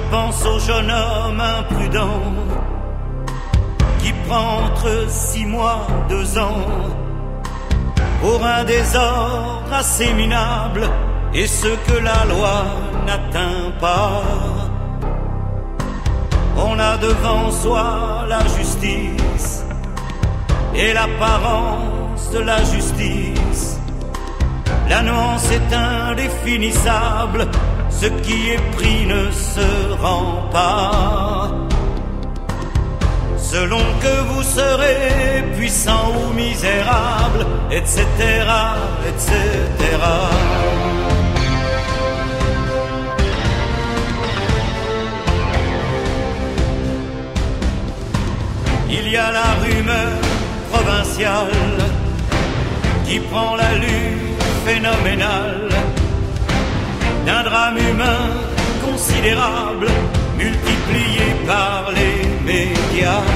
pense au jeune homme imprudent qui prend entre 6 mois, 2 ans pour un désordre assez minable et ce que la loi n'atteint pas. On a devant soi la justice et l'apparence de la justice. La nuance est indéfinissable, ce qui est pris ne se rend pas. Selon que vous serez puissant ou misérable, etc., etc. Il y a la rumeur provinciale qui prend l'allure phénoménale d'un drame humain considérable multiplié par les médias.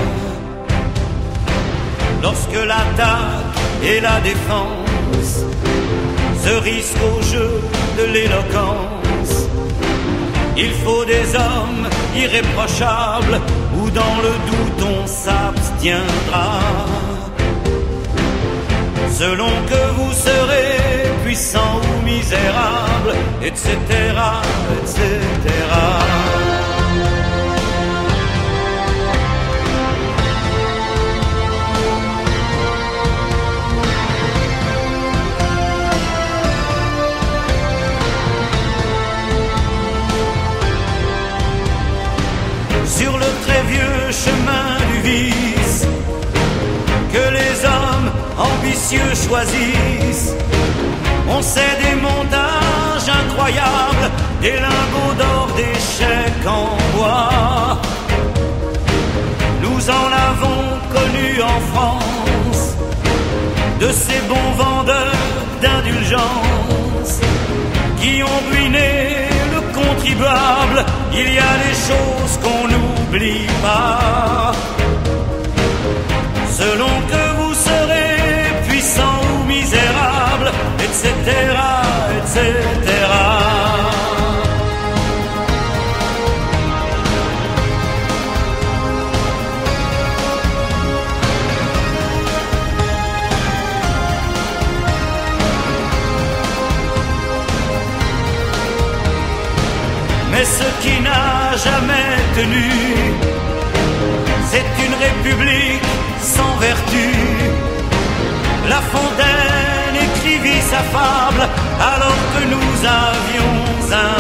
Lorsque l'attaque et la défense se risquent au jeu de l'éloquence, il faut des hommes irréprochables ou dans le doute on s'abstiendra. Selon que vous serez puissant ou misérable, etc., etc. Sur le très vieux chemin du vice que les hommes ambitieux choisissent, on sait des montages incroyables, des lingots d'or, des chèques en bois. Nous en avons connu en France de ces bons vendeurs d'indulgence qui ont ruiné le contribuable. Il y a des choses qu'on n'oublie pas. Selon que vous serez puissant ou misérable, etc., etc. Mais ce qui n'a jamais tenu, c'est une république sans vertu. La Fontaine écrivit sa fable alors que nous avions un